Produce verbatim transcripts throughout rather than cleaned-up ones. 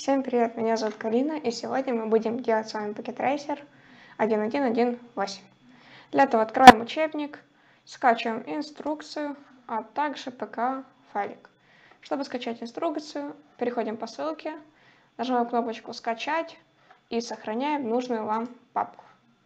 Всем привет, меня зовут Карина, и сегодня мы будем делать с вами Packet Racer один точка один точка один точка восемь. Для этого открываем учебник, скачиваем инструкцию, а также пэ ка-файлик. Чтобы скачать инструкцию, переходим по ссылке, нажимаем кнопочку «Скачать» и сохраняем нужную вам папку.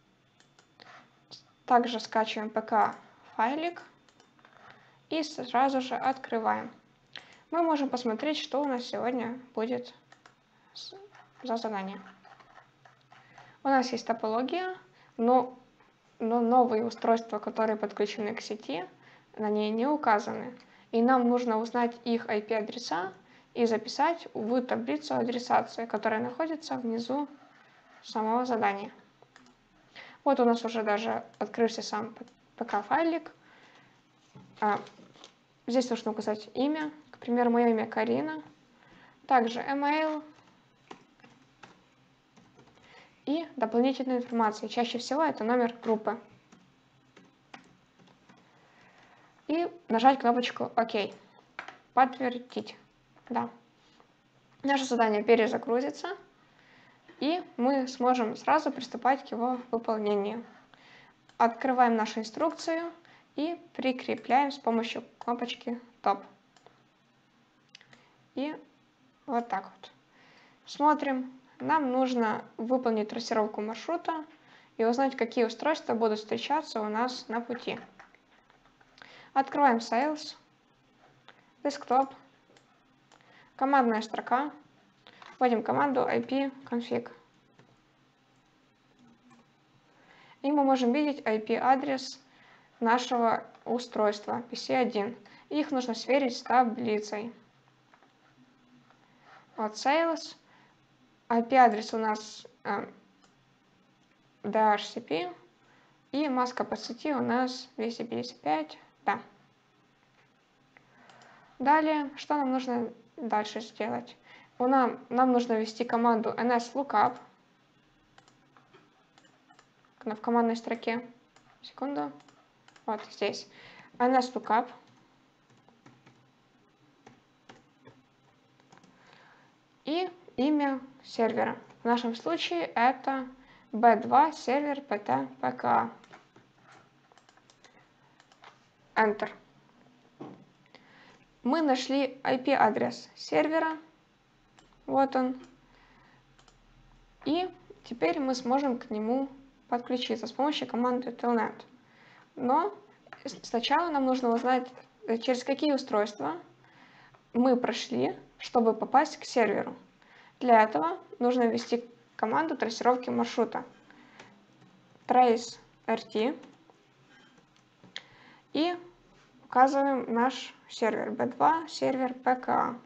Также скачиваем пэ ка-файлик и сразу же открываем. Мы можем посмотреть, что у нас сегодня будет за задание. У нас есть топология, но, но новые устройства, которые подключены к сети, на ней не указаны. И нам нужно узнать их ай пи-адреса и записать в таблицу адресации, которая находится внизу самого задания. Вот у нас уже даже открылся сам пэ ка-файлик. А, здесь нужно указать имя. К примеру, мое имя Карина. Также email. И дополнительная информация. Чаще всего это номер группы. И нажать кнопочку «Ок». Подтвердить. Да. Наше задание перезагрузится, и мы сможем сразу приступать к его выполнению. Открываем нашу инструкцию и прикрепляем с помощью кнопочки «Топ». И вот так вот. Смотрим. Нам нужно выполнить трассировку маршрута и узнать, какие устройства будут встречаться у нас на пути. Открываем Sales, Desktop, командная строка, вводим команду ай пи-config. И мы можем видеть ай пи-адрес нашего устройства пи си один. Их нужно сверить с таблицей. Вот Sales. ай пи-адрес у нас э, ди эйч си пи, и маска по сети у нас двести пятьдесят пять, да. Далее, что нам нужно дальше сделать? У нам, нам нужно ввести команду nslookup в командной строке. Секунду. Вот здесь. nslookup. И имя сервера. В нашем случае это би два сервер пи ти пи ка. Enter. Мы нашли ай пи-адрес сервера. Вот он. И теперь мы сможем к нему подключиться с помощью команды telnet. Но сначала нам нужно узнать, через какие устройства мы прошли, чтобы попасть к серверу. Для этого нужно ввести команду трассировки маршрута. trace-rt. И указываем наш сервер би два, сервер пи ка.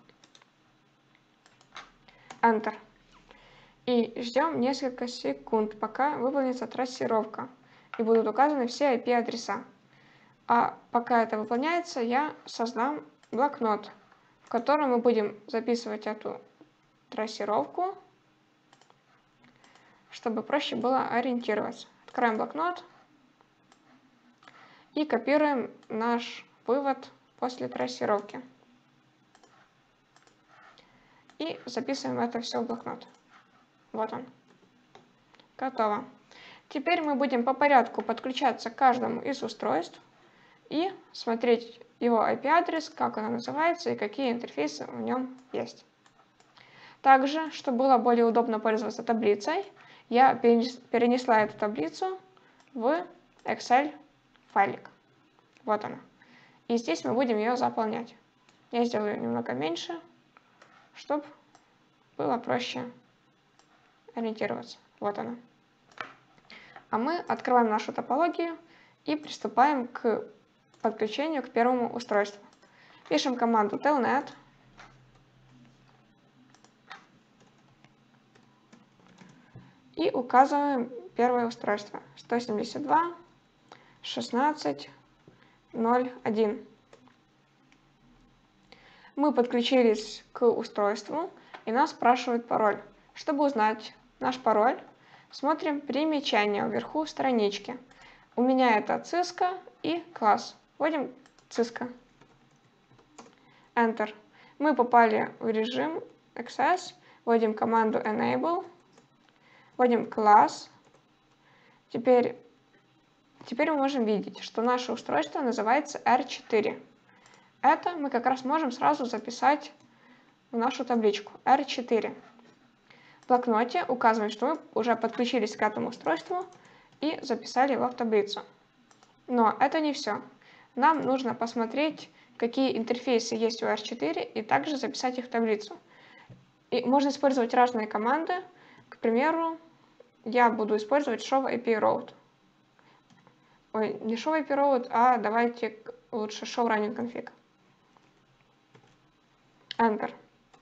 Enter. И ждем несколько секунд, пока выполнится трассировка. И будут указаны все ай пи-адреса. А пока это выполняется, я создам блокнот, в котором мы будем записывать эту трассировку, чтобы проще было ориентироваться. Откроем блокнот и копируем наш вывод после трассировки. И записываем это все в блокнот. Вот он. Готово. Теперь мы будем по порядку подключаться к каждому из устройств и смотреть его ай пи-адрес, как оно называется и какие интерфейсы в нем есть. Также, чтобы было более удобно пользоваться таблицей, я перенесла эту таблицу в Excel-файлик. Вот она. И здесь мы будем ее заполнять. Я сделаю немного меньше, чтобы было проще ориентироваться. Вот она. А мы открываем нашу топологию и приступаем к подключению к первому устройству. Пишем команду telnet. И указываем первое устройство. сто семьдесят два точка шестнадцать точка ноль один. Мы подключились к устройству, и нас спрашивают пароль. Чтобы узнать наш пароль, смотрим примечание вверху странички. У меня это циска и класс. Вводим циска. Enter. Мы попали в режим Access. Вводим команду enable. Вводим класс. Теперь, теперь мы можем видеть, что наше устройство называется эр четыре. Это мы как раз можем сразу записать в нашу табличку эр четыре. В блокноте указываем, что мы уже подключились к этому устройству и записали его в таблицу. Но это не все. Нам нужно посмотреть, какие интерфейсы есть у эр четыре, и также записать их в таблицу. И можно использовать разные команды. К примеру, я буду использовать show-ip-route. Ой, не show-ip-route, а давайте лучше show-running-config. Enter.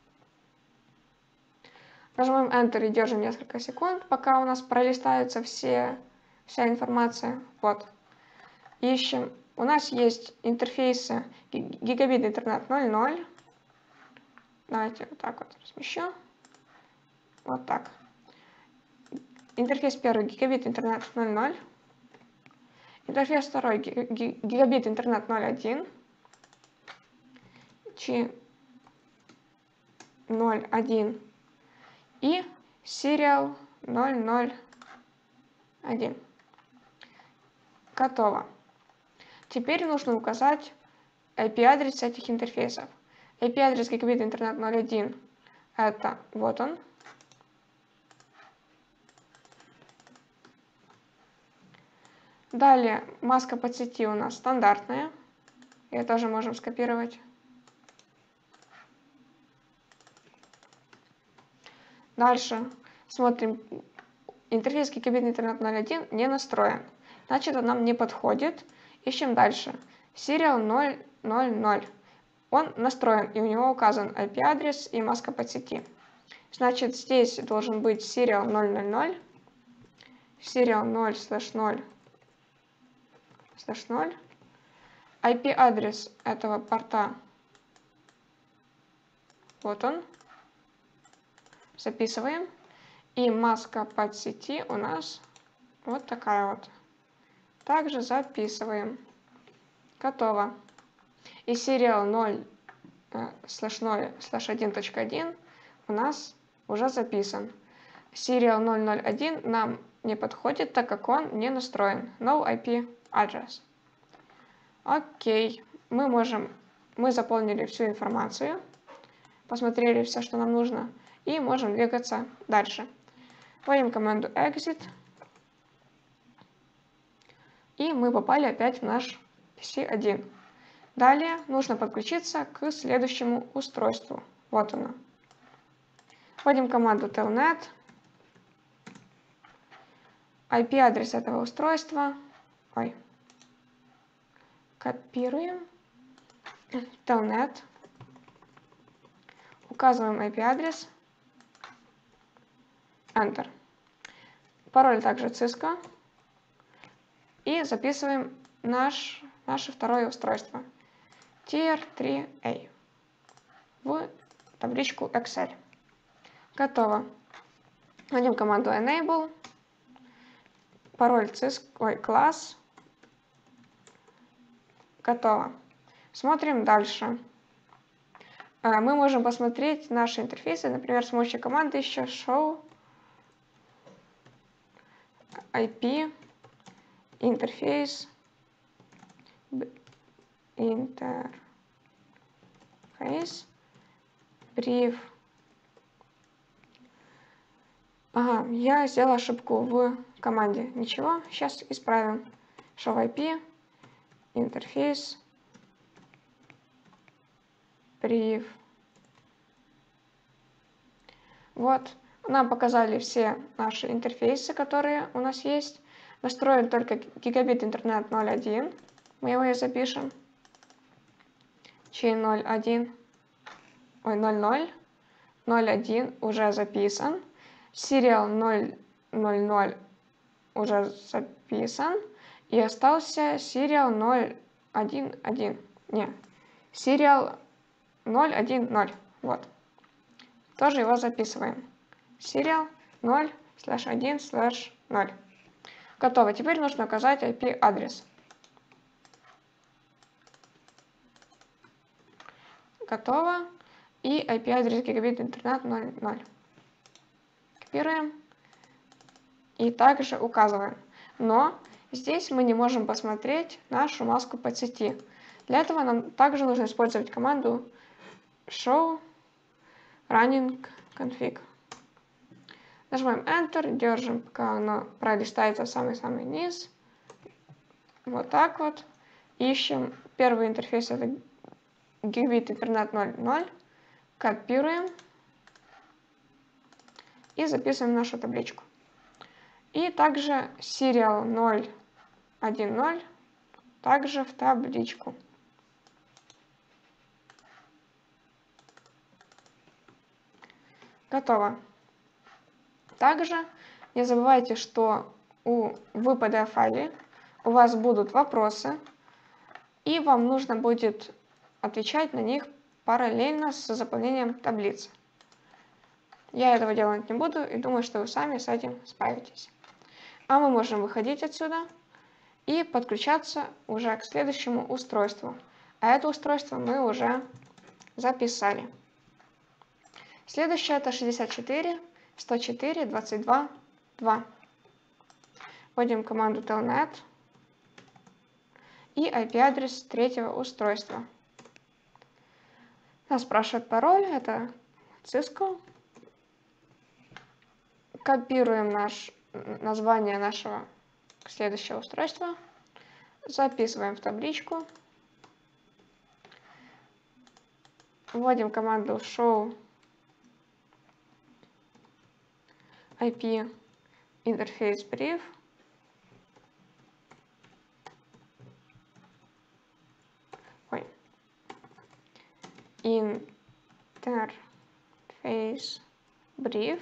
Нажимаем Enter и держим несколько секунд, пока у нас пролистается все, вся информация. Вот. Ищем. У нас есть интерфейсы гигабит интернет ноль ноль. Давайте вот так вот размещу. Вот так. Интерфейс первый гигабит интернет ноль ноль. Интерфейс второй гигабит интернет ноль один. Чи ноль один. И serial ноль ноль один. Готово. Теперь нужно указать ай пи-адрес этих интерфейсов. ай пи-адрес гигабит интернет ноль один это вот он. Далее маска подсети у нас стандартная. Ее тоже можем скопировать. Дальше смотрим. Интерфейс гигабит интернет ноль один не настроен. Значит, он нам не подходит. Ищем дальше. Serial ноль ноль ноль. Он настроен, и у него указан ай пи-адрес и маска подсети. Значит, здесь должен быть serial ноль ноль ноль. Serial ноль слэш ноль слэш ноль. ай пи-адрес этого порта. Вот он. Записываем. И маска подсети у нас вот такая вот. Также записываем. Готово. И serial ноль слэш ноль слэш один точка один у нас уже записан. Serial ноль ноль один нам не подходит, так как он не настроен. No ай пи address. Окей. Мы можем, мы заполнили всю информацию, посмотрели все, что нам нужно, и можем двигаться дальше. Вводим команду exit. И мы попали опять в наш пи си один. Далее нужно подключиться к следующему устройству. Вот оно. Вводим команду telnet. ай пи-адрес этого устройства. Ой. Копируем. telnet. Указываем ай пи-адрес. Enter. Пароль также Cisco. И записываем наш, наше второе устройство. ти ар три эй в табличку Excel. Готово. Вводим команду enable. Пароль Cisco, ой, класс. Готово. Смотрим дальше. Мы можем посмотреть наши интерфейсы, например, с помощью команды еще show ай пи интерфейс интерфейс brief. Ага, я сделала ошибку в команде. Ничего, сейчас исправим. show ай пи интерфейс brief. Вот, нам показали все наши интерфейсы, которые у нас есть. Настроен только гигабит интернет ноль один. Мы его и запишем. Чи ноль один. Ой, ноль ноль. ноль один уже записан. Serial ноль ноль ноль уже записан. И остался Serial ноль один один. Не. Serial ноль один ноль. Вот. Тоже его записываем. Serial ноль слэш один слэш ноль. Готово. Теперь нужно указать ай пи-адрес. Готово. И ай пи-адрес гигабит интернет ноль ноль. Копируем и также указываем. Но здесь мы не можем посмотреть нашу маску под сети. Для этого нам также нужно использовать команду show running config. Нажимаем Enter, держим, пока оно пролистается в самый-самый низ. Вот так вот. Ищем первый интерфейс, это Gigabit Internet ноль ноль. Копируем и записываем нашу табличку. И также Serial ноль один ноль также в табличку. Готово. Также не забывайте, что у, в пи ди эф-файле у вас будут вопросы, и вам нужно будет отвечать на них параллельно с заполнением таблицы. Я этого делать не буду и думаю, что вы сами с этим справитесь. А мы можем выходить отсюда и подключаться уже к следующему устройству. А это устройство мы уже записали. Следующее это шестьдесят четыре сто четыре двадцать два два. Вводим команду telnet и ай пи-адрес третьего устройства. Нас спрашивает пароль, это Cisco. Копируем наш, название нашего следующего устройства, записываем в табличку, вводим команду show ай пи interface brief, ой, interface brief.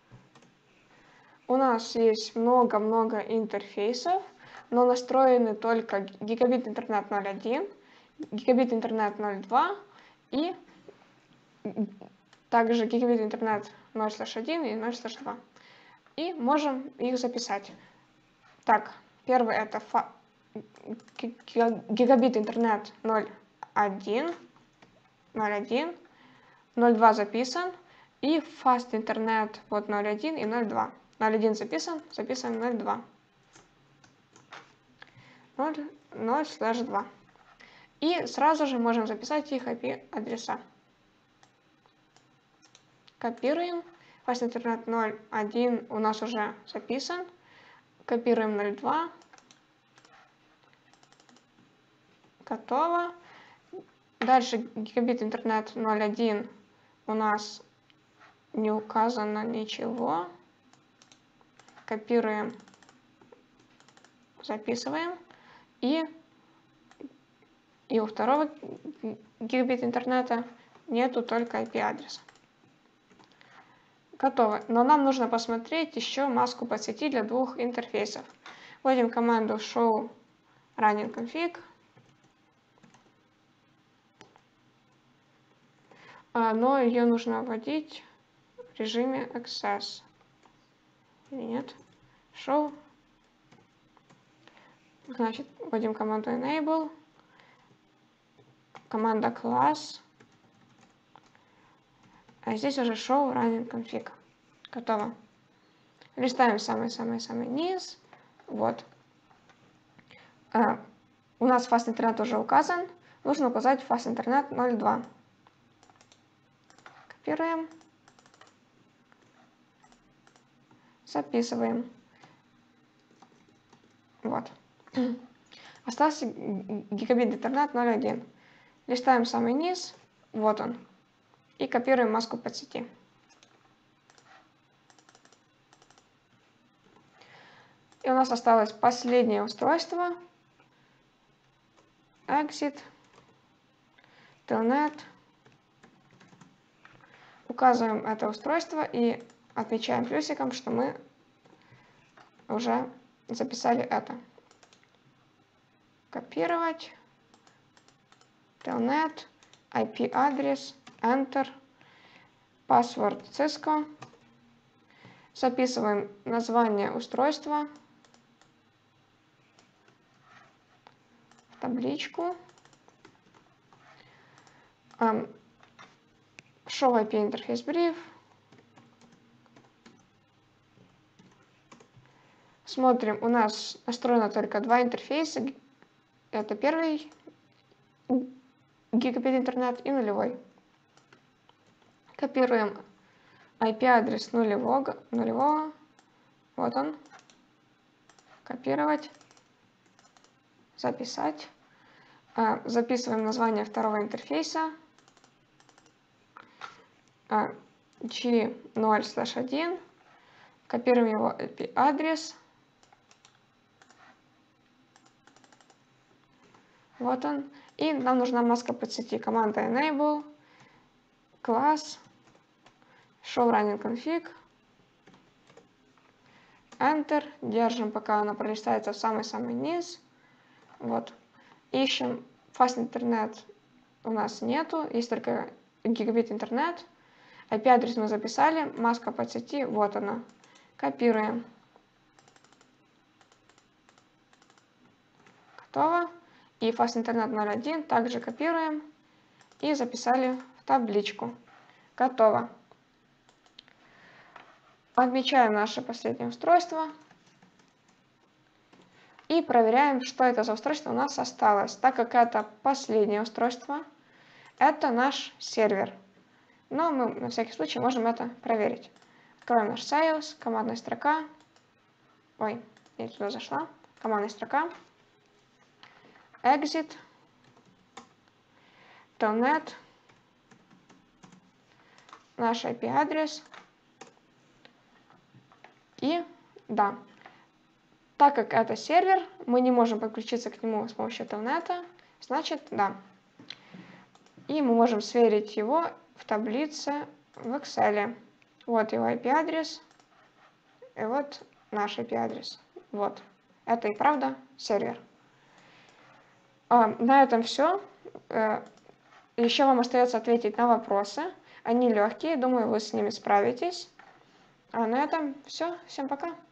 У нас есть много-много интерфейсов, но настроены только Gigabit Internet ноль один, Gigabit Internet ноль два и также Gigabit Internet ноль слэш один и ноль слэш два. И можем их записать. Так, первый это Gigabit Internet ноль один, ноль один, ноль два записан, и Fast Internet вот ноль один и ноль два. ноль один записан, записываем ноль два. ноль слэш два. И сразу же можем записать их ай пи-адреса. Копируем. Fast Internet ноль один у нас уже записан. Копируем ноль два. Готово. Дальше Gigabit Internet ноль один у нас не указано ничего. Копируем, записываем. И, и у второго гигабит интернета нету только ай пи-адреса. Готово. Но нам нужно посмотреть еще маску по сети для двух интерфейсов. Вводим команду show running config. Но ее нужно вводить в режиме access. Или нет? Show. Значит, вводим команду enable. Команда class. А здесь уже show running config. Готово. Листаем самый-самый-самый низ. Вот. А, у нас Fast Internet уже указан. Нужно указать Fast Internet ноль два. Копируем. Записываем. Вот. Остался Gigabit Internet ноль один. Листаем самый низ. Вот он. И копируем маску под сети. И у нас осталось последнее устройство. Exit. Telnet. Указываем это устройство и отмечаем плюсиком, что мы уже записали это. Копировать. Telnet. ай пи-адрес. Enter. Password Cisco. Записываем название устройства. В табличку. Um, Show ай пи Interface Brief. Смотрим, у нас настроено только два интерфейса. Это первый гигабит интернет и нулевой. Копируем ай пи-адрес нулевого, нулевого. Вот он. Копировать. Записать. Записываем название второго интерфейса. джи ноль слэш один. Копируем его ай пи-адрес. Вот он. И нам нужна маска по сети. Команда enable, класс, show running config, enter. Держим, пока она пролистается в самый-самый низ. Вот. Ищем fast интернет. У нас нету. Есть только гигабит интернет. ай пи-адрес мы записали. Маска по сети. Вот она. Копируем. Готово. И fast интернет ноль один также копируем и записали в табличку. Готово. Отмечаем наше последнее устройство и проверяем, что это за устройство у нас осталось. Так как это последнее устройство, это наш сервер. Но мы на всякий случай можем это проверить. Откроем наш Sales, командная строка. Ой, я туда зашла. Командная строка. Exit, telnet, наш ай пи-адрес и да. Так как это сервер, мы не можем подключиться к нему с помощью телнета, значит да. И мы можем сверить его в таблице в Excel. Вот его ай пи-адрес и вот наш ай пи-адрес. Вот. Это и правда сервер. На этом все. Еще вам остается ответить на вопросы. Они легкие, думаю, вы с ними справитесь. А на этом все. Всем пока.